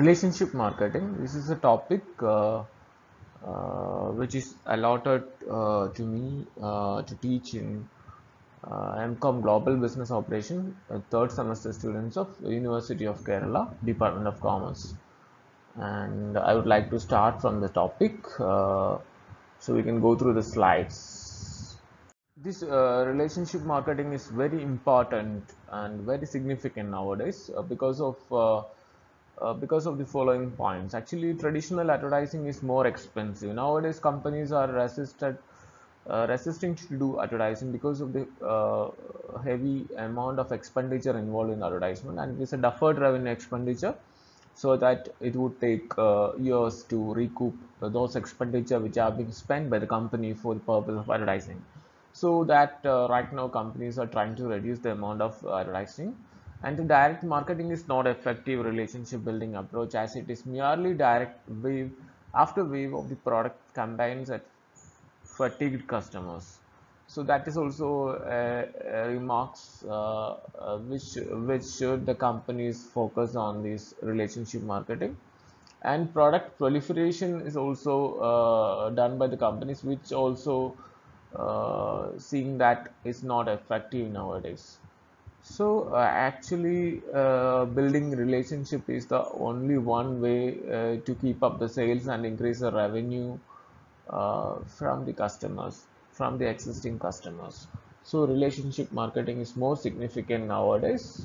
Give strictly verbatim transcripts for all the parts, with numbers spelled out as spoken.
Relationship marketing. This is a topic uh, uh, which is allotted uh, to me uh, to teach in uh, M Com Global Business Operation, uh, third semester students of University of Kerala, Department of Commerce. And I would like to start from the topic uh, so we can go through the slides. This uh, relationship marketing is very important and very significant nowadays uh, because of uh, uh, because of the following points. Actually, traditional advertising is more expensive nowadays. Companies are resisted uh, resisting to do advertising because of the uh, heavy amount of expenditure involved in advertisement, and it is a deferred revenue expenditure, so that it would take uh, years to recoup those expenditure which are being spent by the company for the purpose of advertising. So that uh, right now companies are trying to reduce the amount of advertising, and the direct marketing is not effective relationship building approach, as it is merely direct wave after wave of the product campaigns at fatigued customers. So that is also uh, uh, remarks uh, uh, which which should the companies focus on this relationship marketing. And product proliferation is also uh, done by the companies, which also uh, seeing that is not effective nowadays. So uh, actually uh, building relationship is the only one way uh, to keep up the sales and increase the revenue uh, from the customers, from the existing customers. So relationship marketing is more significant nowadays.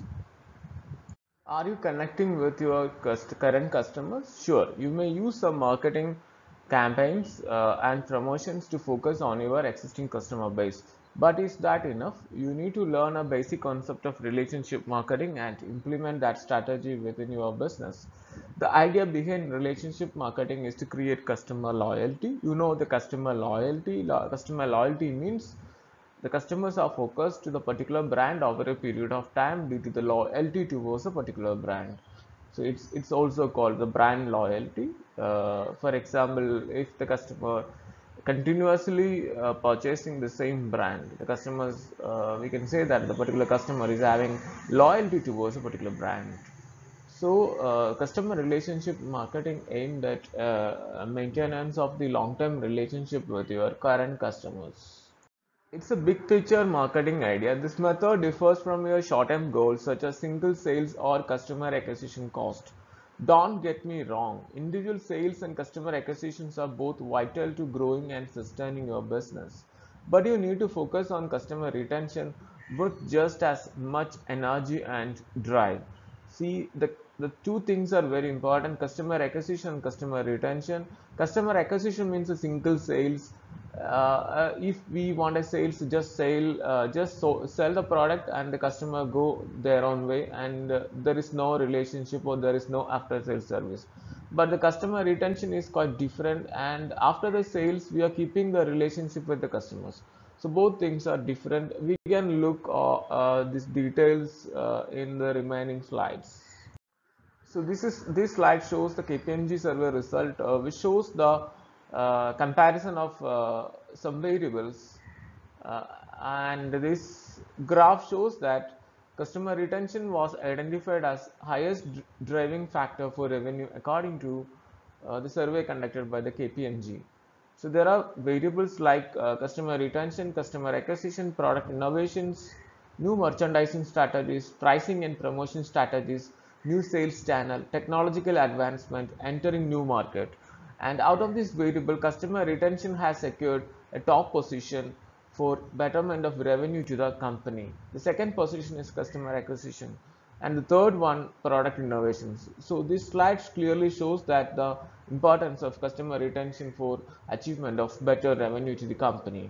Are you connecting with your current customers? Sure, you may use some marketing campaigns uh, and promotions to focus on your existing customer base. But is that enough? You need to learn a basic concept of relationship marketing and implement that strategy within your business. The idea behind relationship marketing is to create customer loyalty. You know, the customer loyalty, customer loyalty means the customers are focused to the particular brand over a period of time due to the loyalty towards a particular brand. So it's it's also called the brand loyalty. Uh, for example, if the customer continuously uh, purchasing the same brand, the customers uh, we can say that the particular customer is having loyalty towards a particular brand. So, uh, customer relationship marketing aimed at uh, maintenance of the long-term relationship with your current customers. It's a big picture marketing idea. This method differs from your short-term goals such as single sales or customer acquisition cost. Don't get me wrong, individual sales and customer acquisitions are both vital to growing and sustaining your business. But you need to focus on customer retention with just as much energy and drive. See, the, the two things are very important: customer acquisition and customer retention. Customer acquisition means a single sales. Uh, uh, if we want a sales, just sell uh, just so, sell the product and the customer go their own way, and uh, there is no relationship or there is no after sales service. But the customer retention is quite different, and after the sales we are keeping the relationship with the customers. So both things are different. We can look uh, uh, these details uh, in the remaining slides. So this is this slide shows the K P M G survey result, uh, which shows the uh, comparison of uh, some variables, uh, and this graph shows that customer retention was identified as highest driving factor for revenue according to uh, the survey conducted by the K P M G. So there are variables like uh, customer retention, customer acquisition, product innovations, new merchandising strategies, pricing and promotion strategies, new sales channel, technological advancement, entering new market. And out of this variable, customer retention has secured a top position for betterment of revenue to the company. The second position is customer acquisition, and the third one, product innovations. So this slide clearly shows that the importance of customer retention for achievement of better revenue to the company.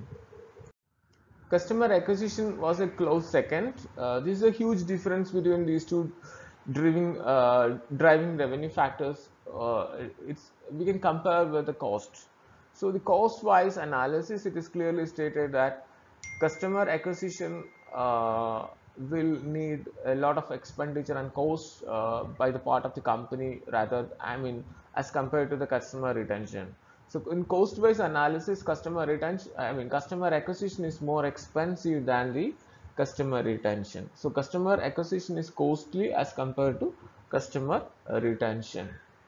Customer acquisition was a close second. Uh, this is a huge difference between these two driving uh, driving revenue factors. Uh, it's we can compare with the cost. So the cost-wise analysis, it is clearly stated that customer acquisition uh, will need a lot of expenditure and cost uh, by the part of the company, rather I mean as compared to the customer retention. So in cost-wise analysis, customer retention, I mean customer acquisition is more expensive than the customer retention. So customer acquisition is costly as compared to customer retention.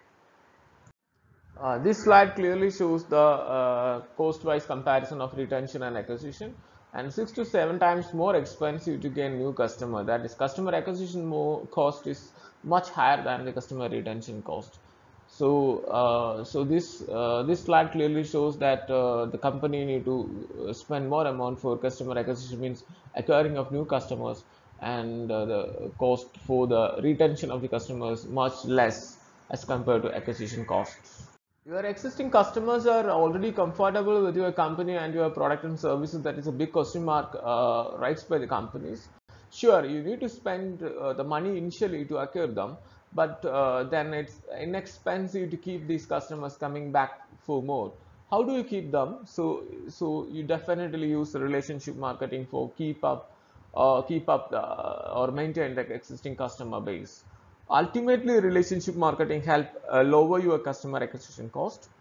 Uh, this slide clearly shows the uh, cost-wise comparison of retention and acquisition, and six to seven times more expensive to gain new customer. That is, customer acquisition more cost is much higher than the customer retention cost. So, uh, so this uh, this slide clearly shows that uh, the company need to spend more amount for customer acquisition, means acquiring of new customers, and uh, the cost for the retention of the customers much less as compared to acquisition costs. Your existing customers are already comfortable with your company and your product and services. That is a big question mark uh, raised by the companies. Sure, you need to spend uh, the money initially to acquire them, but uh, then it's inexpensive to keep these customers coming back for more. How do you keep them? So, so you definitely use the relationship marketing for keep up, uh, keep up the, or maintain the existing customer base. Ultimately, relationship marketing help uh, lower your customer acquisition cost.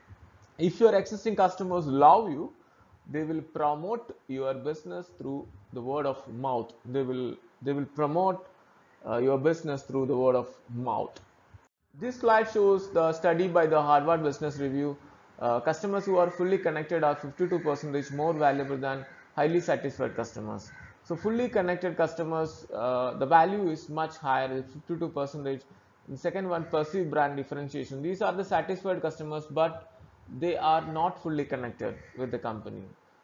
If your existing customers love you, they will promote your business through the word of mouth. They will they will promote uh, your business through the word of mouth. This slide shows the study by the Harvard Business Review. Uh, customers who are fully connected are fifty-two percent more valuable than highly satisfied customers. So fully connected customers, uh, the value is much higher, fifty-two percent. The second one, perceived brand differentiation. These are the satisfied customers, but they are not fully connected with the company.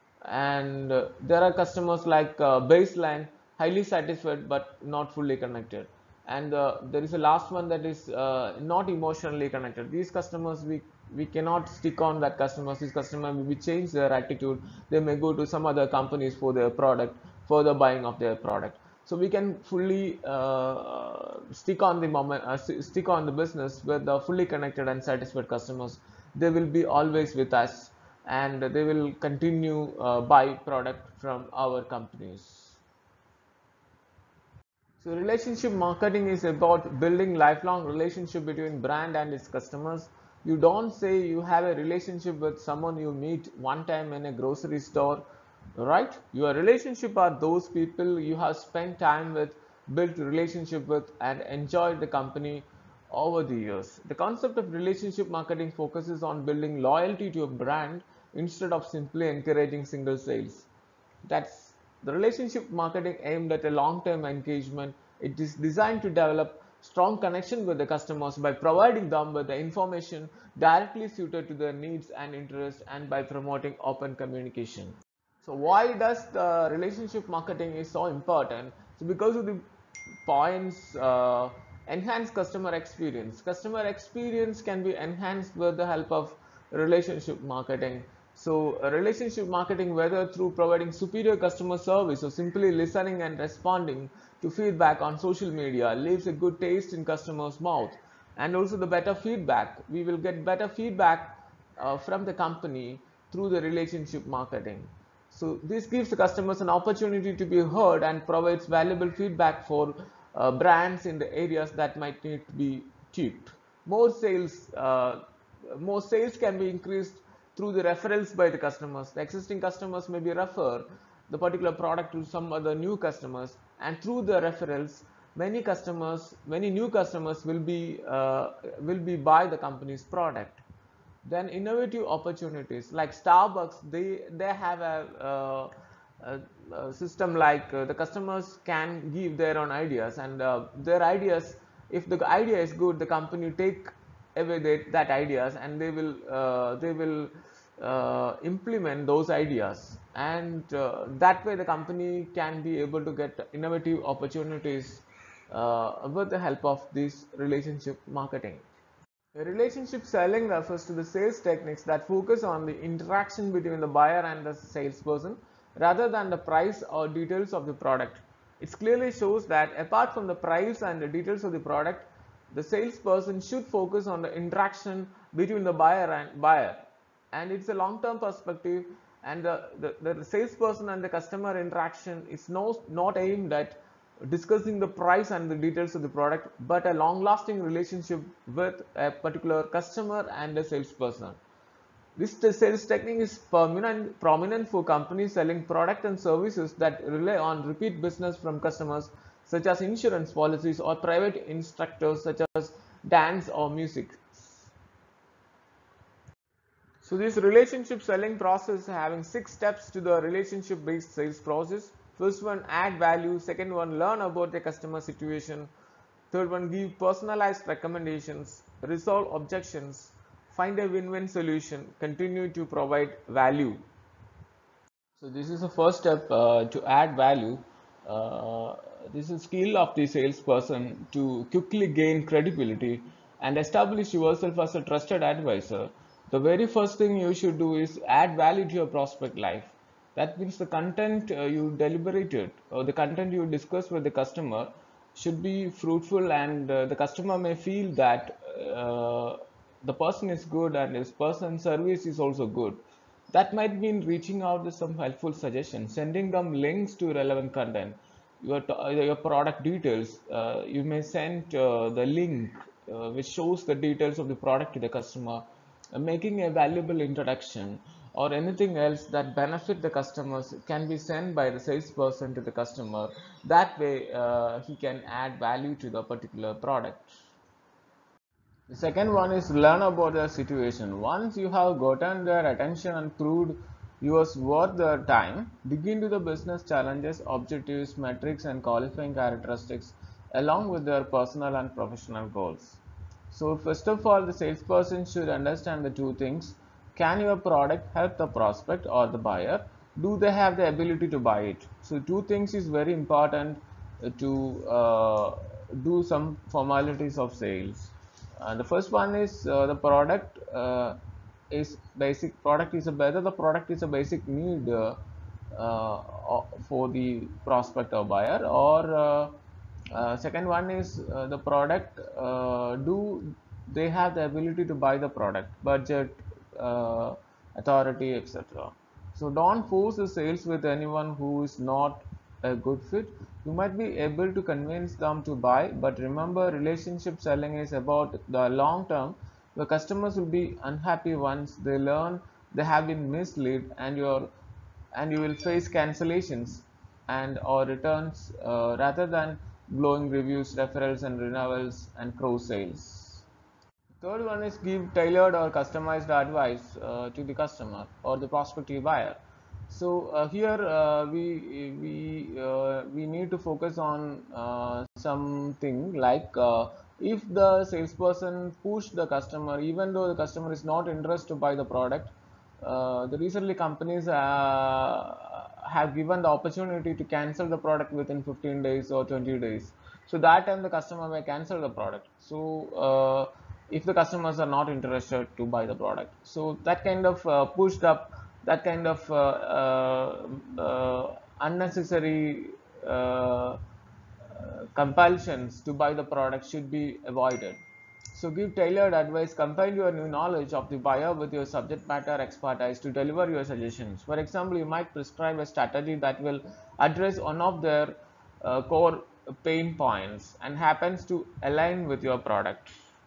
And uh, there are customers like uh, baseline, highly satisfied but not fully connected. And uh, there is a last one that is uh, not emotionally connected. These customers, we we cannot stick on that customers. These customers will change their attitude. They may go to some other companies for their product, further buying of their product. So we can fully uh, stick on the moment, uh, stick on the business with the fully connected and satisfied customers. They will be always with us, and they will continue uh, buy product from our companies. So relationship marketing is about building lifelong relationship between brand and its customers. You don't say you have a relationship with someone you meet one time in a grocery store, right? Your relationship are those people you have spent time with, built relationship with, and enjoyed the company over the years. The concept of relationship marketing focuses on building loyalty to a brand instead of simply encouraging single sales. That's the relationship marketing aimed at a long-term engagement. It is designed to develop strong connection with the customers by providing them with the information directly suited to their needs and interests, and by promoting open communication. So why does the relationship marketing is so important? So because of the points, uh, enhance customer experience. Customer experience can be enhanced with the help of relationship marketing. So uh, relationship marketing, whether through providing superior customer service or simply listening and responding to feedback on social media, leaves a good taste in customers' mouth. And also the better feedback, we will get better feedback uh, from the company through the relationship marketing. So this gives the customers an opportunity to be heard and provides valuable feedback for uh, brands in the areas that might need to be tweaked. More sales, uh, more sales can be increased through the referrals by the customers. The existing customers may be refer the particular product to some other new customers, and through the referrals, many customers, many new customers will be uh, will be buy the company's product. Then innovative opportunities like Starbucks, they they have a, uh, a, a system like uh, the customers can give their own ideas, and uh, their ideas, if the idea is good, the company take away that, that ideas, and they will uh, they will uh, implement those ideas, and uh, that way the company can be able to get innovative opportunities uh, with the help of this relationship marketing. A relationship selling refers to the sales techniques that focus on the interaction between the buyer and the salesperson rather than the price or details of the product. It clearly shows that apart from the price and the details of the product, the salesperson should focus on the interaction between the buyer and buyer. And it's a long-term perspective, and the, the, the salesperson and the customer interaction is no, not aimed at discussing the price and the details of the product, but a long-lasting relationship with a particular customer and a salesperson. This sales technique is prominent, prominent for companies selling product and services that rely on repeat business from customers, such as insurance policies or private instructors such as dance or music. So this relationship selling process having six steps to the relationship based sales process. First one, add value. Second one, learn about the customer situation. Third one, give personalized recommendations. Resolve objections. Find a win-win solution. Continue to provide value. So this is the first step uh, to add value. Uh, this is skill of the salesperson to quickly gain credibility and establish yourself as a trusted advisor. The very first thing you should do is add value to your prospect life. That means the content uh, you deliberated or the content you discuss with the customer should be fruitful, and uh, the customer may feel that uh, the person is good and his person service is also good. That might mean reaching out with some helpful suggestions, sending them links to relevant content, your, uh, your product details. Uh, you may send uh, the link uh, which shows the details of the product to the customer, uh, making a valuable introduction or anything else that benefit the customers can be sent by the salesperson to the customer. That way uh, he can add value to the particular product. The second one is learn about their situation. Once you have gotten their attention and proved yours worth their time, dig into the business challenges, objectives, metrics, and qualifying characteristics along with their personal and professional goals. So, first of all, the salesperson should understand the two things. Can your product help the prospect or the buyer? Do they have the ability to buy it? So, two things is very important uh, to uh, do some formalities of sales. Uh, the first one is uh, the product uh, is basic product is a whether the product is a basic need uh, uh, for the prospect or buyer, or uh, uh, second one is uh, the product uh, do they have the ability to buy the product, budget, uh, authority, etc. So don't force the sales with anyone who is not a good fit. You might be able to convince them to buy, but remember, relationship selling is about the long term. The customers will be unhappy once they learn they have been misled, and your and you will face cancellations and or returns uh, rather than glowing reviews, referrals, and renewals and cross sales. Third one is give tailored or customized advice uh, to the customer or the prospective buyer. So uh, here uh, we we uh, we need to focus on uh, something like uh, if the salesperson push the customer, even though the customer is not interested to buy the product. Uh, the recently companies uh, have given the opportunity to cancel the product within fifteen days or twenty days. So that time the customer may cancel the product. So uh, if the customers are not interested to buy the product, so that kind of uh, pushed up, that kind of uh, uh, uh, unnecessary uh, compulsions to buy the product should be avoided. So give tailored advice, combine your new knowledge of the buyer with your subject matter expertise to deliver your suggestions. For example, you might prescribe a strategy that will address one of their uh, core pain points and happens to align with your product.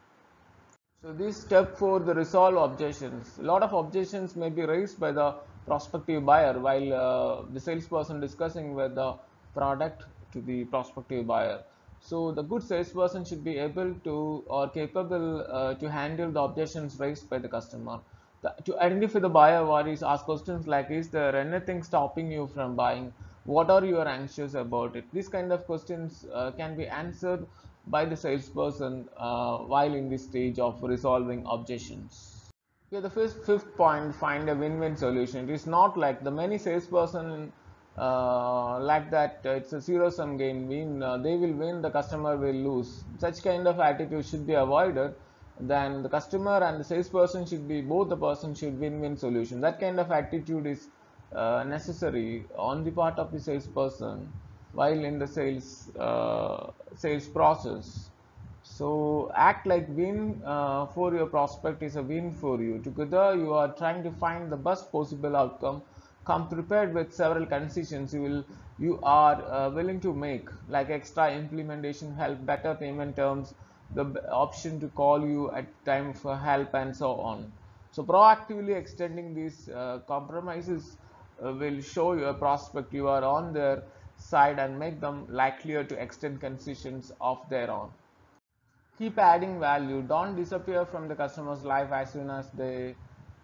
So this step for the resolve objections. A lot of objections may be raised by the prospective buyer while uh, the salesperson discussing with the product to the prospective buyer. So the good salesperson should be able to or capable uh, to handle the objections raised by the customer. The, to identify the buyer worries, ask questions like, is there anything stopping you from buying? What are you anxious about it? These kind of questions uh, can be answered by the salesperson uh, while in the stage of resolving objections. Yeah, the fifth, fifth point, find a win-win solution. It is not like the many salesperson uh, like that uh, it's a zero-sum game. Win, uh, they will win, the customer will lose. Such kind of attitude should be avoided. Then the customer and the salesperson should be, both the person should win-win solution. That kind of attitude is uh, necessary on the part of the salesperson while in the sales uh, sales process. So act like win uh, for your prospect is a win for you. Together you are trying to find the best possible outcome. Come prepared with several concessions you will you are uh, willing to make, like extra implementation help, better payment terms, the option to call you at time for help, and so on. So proactively extending these uh, compromises uh, will show your prospect you are on their side and make them likelier to extend concessions of their own. Keep adding value. Don't disappear from the customer's life as soon as they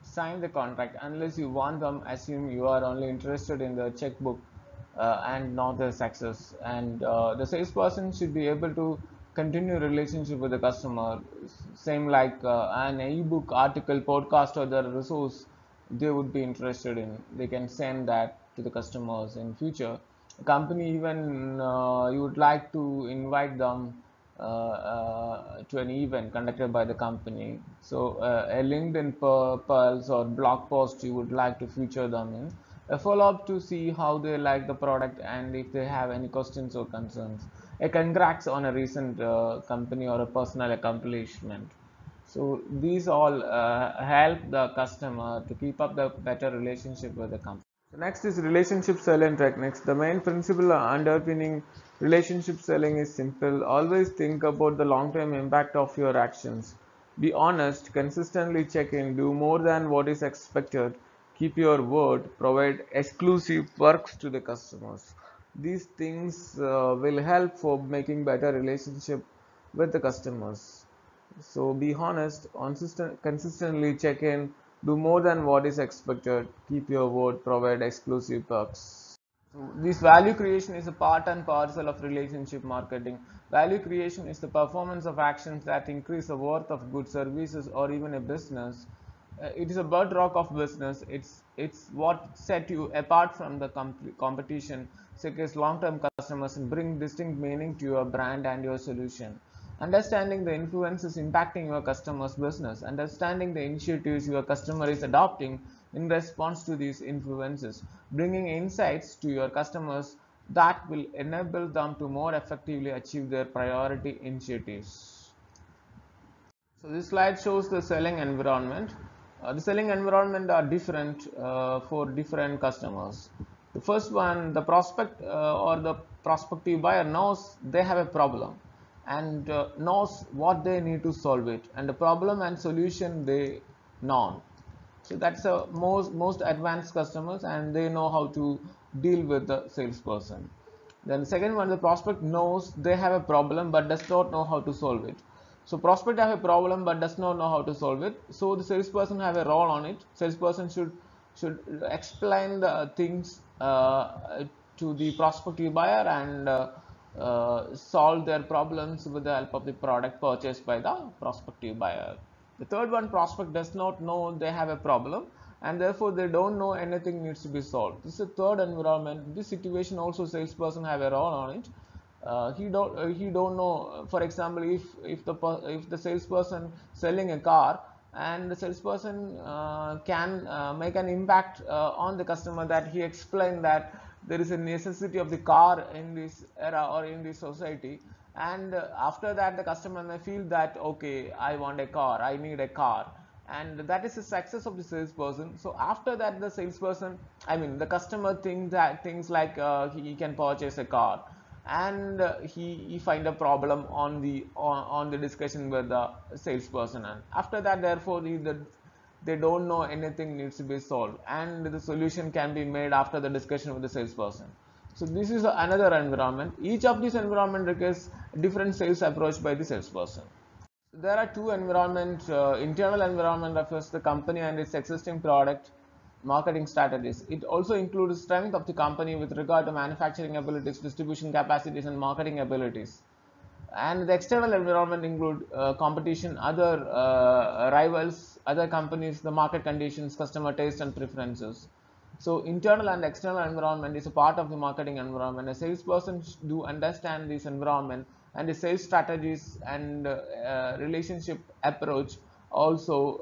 sign the contract. Unless you want them, assume you are only interested in the checkbook uh, and not the success. And uh, the salesperson should be able to continue relationship with the customer. Same like uh, an ebook, article, podcast, or the resource they would be interested in. They can send that to the customers in future. A company even uh, you would like to invite them uh, uh, to an event conducted by the company. So uh, a LinkedIn Pulse or blog post you would like to feature them in. A follow-up to see how they like the product and if they have any questions or concerns. A congrats on a recent uh, company or a personal accomplishment. So these all uh, help the customer to keep up the better relationship with the company. So next is relationship selling techniques. The main principle underpinning relationship selling is simple. Always think about the long-term impact of your actions. Be honest, consistently check in, do more than what is expected, keep your word, provide exclusive perks to the customers. These things uh, will help for making better relationship with the customers. So be honest, consistent, consistently check in, do more than what is expected, keep your word, provide exclusive perks. So this value creation is a part and parcel of relationship marketing. Value creation is the performance of actions that increase the worth of goods, services, or even a business. Uh, it is a bedrock of business. It's it's what set you apart from the comp- competition, secures long-term customers, and bring distinct meaning to your brand and your solution. Understanding the influences impacting your customer's business, understanding the initiatives your customer is adopting in response to these influences, bringing insights to your customers that will enable them to more effectively achieve their priority initiatives. So this slide shows the selling environment. Uh, the selling environment are different uh, for different customers. The first one, the prospect uh, or the prospective buyer knows they have a problem and uh, knows what they need to solve it, and the problem and solution they know. So that's the most most advanced customers, and they know how to deal with the salesperson. Then the second one, the prospect knows they have a problem but does not know how to solve it. So prospect have a problem but does not know how to solve it. So the salesperson have a role on it. Salesperson should should explain the things uh, to the prospective buyer and uh, uh, solve their problems with the help of the product purchased by the prospective buyer. The third one, prospect does not know they have a problem and therefore they don't know anything needs to be solved. This is a third environment. This situation also salesperson have a role on it. Uh, he don't uh, he don't know. For example, if if the if the salesperson selling a car and the salesperson uh, can uh, make an impact uh, on the customer, that he explained that there is a necessity of the car in this era or in this society, and uh, after that the customer may feel that okay, I want a car, I need a car, and that is the success of the salesperson. So after that the salesperson, I mean the customer thinks that things like uh, he can purchase a car, and uh, he, he find a problem on the on, on the discussion with the salesperson, and after that therefore he, the, they don't know anything needs to be solved and the solution can be made after the discussion with the salesperson. So this is another environment. Each of these environment requires different sales approach by the salesperson. There are two environment. Uh, internal environment refers to the company and its existing product marketing strategies. It also includes strength of the company with regard to manufacturing abilities, distribution capacities, and marketing abilities. And the external environment include uh, competition, other uh, rivals, other companies, the market conditions, customer taste and preferences. So internal and external environment is a part of the marketing environment. A salesperson do understand this environment, and the sales strategies and uh, uh, relationship approach also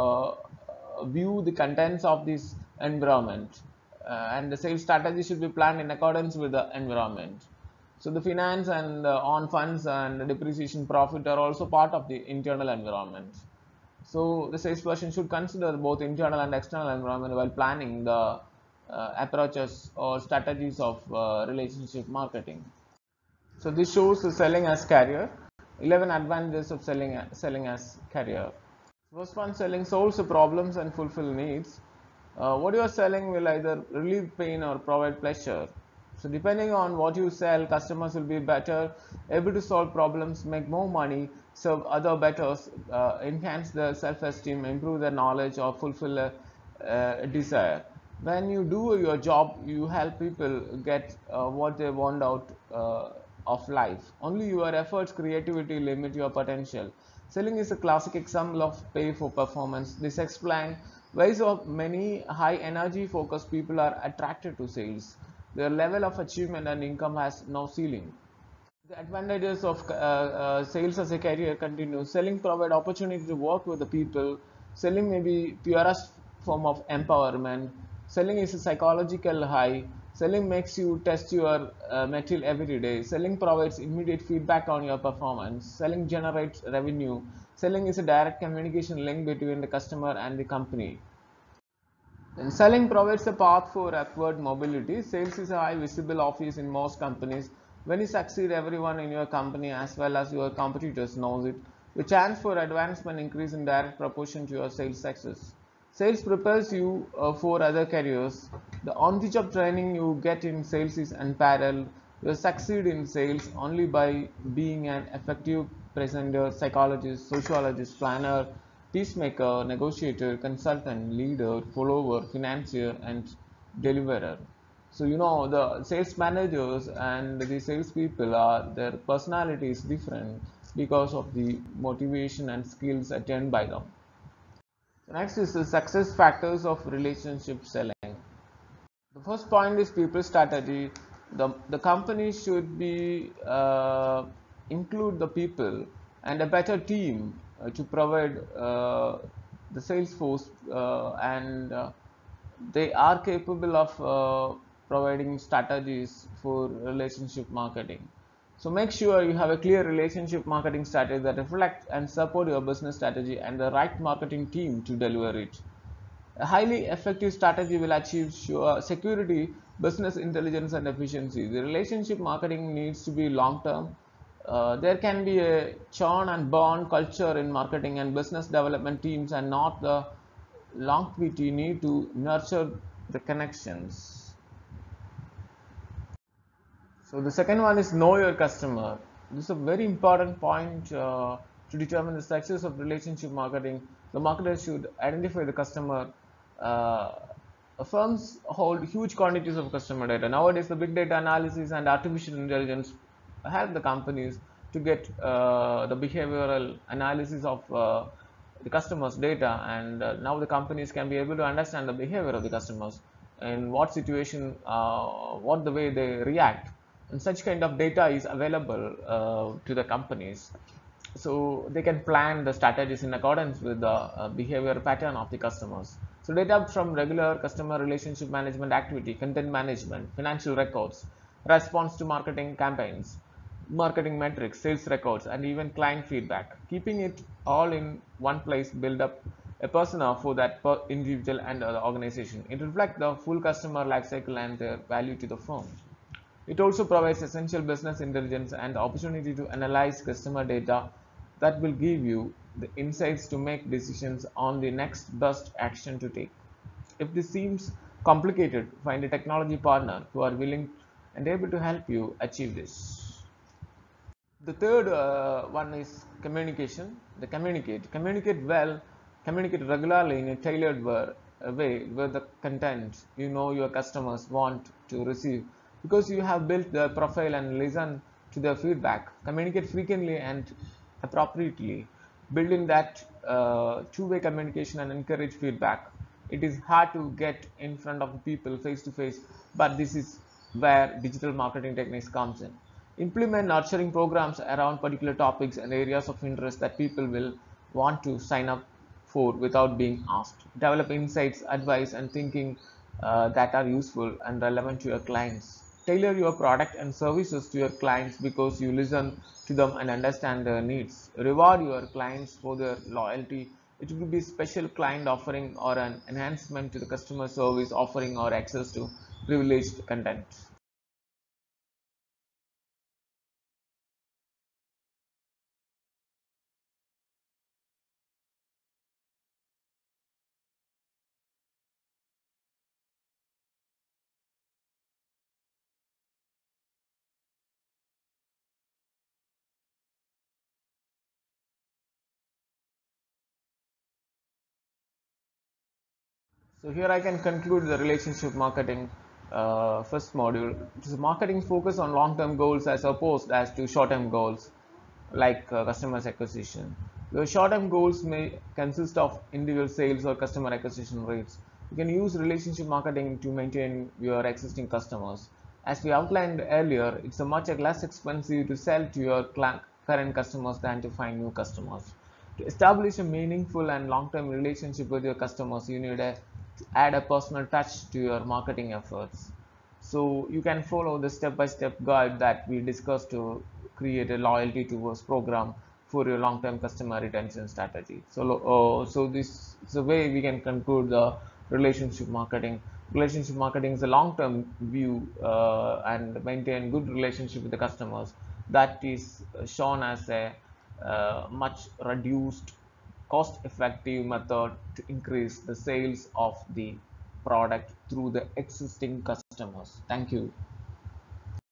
uh, view the contents of this environment, uh, and the sales strategy should be planned in accordance with the environment. So the finance and uh, on funds and depreciation profit are also part of the internal environment. So the salesperson should consider both internal and external environment while planning the uh, approaches or strategies of uh, relationship marketing. So this shows the selling as career. eleven advantages of selling selling as career. First one, selling solves the problems and fulfill needs. Uh, what you are selling will either relieve pain or provide pleasure. So depending on what you sell, customers will be better able to solve problems, make more money, serve other better, uh, enhance their self-esteem, improve their knowledge, or fulfill a, a desire. When you do your job, you help people get uh, what they want out uh, of life. Only your efforts, creativity limit your potential. Selling is a classic example of pay for performance. This explains why so many high energy focused people are attracted to sales. Their level of achievement and income has no ceiling. The advantages of uh, uh, sales as a career continue. Selling provide opportunity to work with the people. Selling may be purest form of empowerment. Selling is a psychological high. Selling makes you test your uh, material every day. Selling provides immediate feedback on your performance. Selling generates revenue. Selling is a direct communication link between the customer and the company. And selling provides a path for upward mobility. Sales is a high visible office in most companies. When you succeed, everyone in your company as well as your competitors knows it. The chance for advancement increase in direct proportion to your sales success. Sales prepares you uh, for other careers. The on-the-job training you get in sales is unparalleled. You succeed in sales only by being an effective presenter, psychologist, sociologist, planner, peacemaker, negotiator, consultant, leader, follower, financier, and deliverer. So you know the sales managers and the sales people are their personality is different because of the motivation and skills attained by them. Next is the success factors of relationship selling. The first point is people strategy. The, the company should be uh, include the people and a better team uh, to provide uh, the sales force uh, and uh, they are capable of uh, providing strategies for relationship marketing. So make sure you have a clear relationship marketing strategy that reflects and support your business strategy and the right marketing team to deliver it. A highly effective strategy will achieve sure security, business intelligence, and efficiency. The relationship marketing needs to be long term. Uh, there can be a churn and burn culture in marketing and business development teams, and not the longevity need to nurture the connections. So the second one is know your customer. This is a very important point uh, to determine the success of relationship marketing. The marketer should identify the customer. Uh, Firms hold huge quantities of customer data. Nowadays, the big data analysis and artificial intelligence help the companies to get uh, the behavioral analysis of uh, the customers' data, and uh, now the companies can be able to understand the behavior of the customers in what situation, uh, what the way they react, and such kind of data is available uh, to the companies, so they can plan the strategies in accordance with the uh, behavior pattern of the customers. So data from regular customer relationship management activity, content management, financial records, response to marketing campaigns, marketing metrics, sales records, and even client feedback. Keeping it all in one place build up a persona for that per individual and the organization. It reflects the full customer lifecycle and their value to the firm. It also provides essential business intelligence and opportunity to analyze customer data that will give you the insights to make decisions on the next best action to take. If this seems complicated, find a technology partner who are willing and able to help you achieve this. The third uh, one is communication. The communicate. Communicate well, communicate regularly in a tailored way with the content you know your customers want to receive because you have built their profile and listen to their feedback. Communicate frequently and appropriately. Building that uh, two-way communication and encourage feedback. It is hard to get in front of people face to face, but this is where digital marketing techniques comes in. Implement nurturing programs around particular topics and areas of interest that people will want to sign up for without being asked. Develop insights, advice, and thinking uh, that are useful and relevant to your clients. Tailor your product and services to your clients because you listen to them and understand their needs. Reward your clients for their loyalty. It could be special client offering or an enhancement to the customer service offering or access to privileged content. So here I can conclude the relationship marketing uh, first module. It is marketing focus on long-term goals as opposed as to short-term goals like uh, customers acquisition. Your short-term goals may consist of individual sales or customer acquisition rates. You can use relationship marketing to maintain your existing customers. As we outlined earlier, it's a much less expensive to sell to your current customers than to find new customers. To establish a meaningful and long-term relationship with your customers, you need a, to add a personal touch to your marketing efforts. So you can follow the step-by-step guide that we discussed to create a loyalty towards program for your long-term customer retention strategy. So, uh, so this is a way we can conclude the relationship marketing. Relationship marketing is a long-term view uh, and maintain good relationship with the customers. That is shown as a uh, much reduced cost-effective method to increase the sales of the product through the existing customers. Thank you.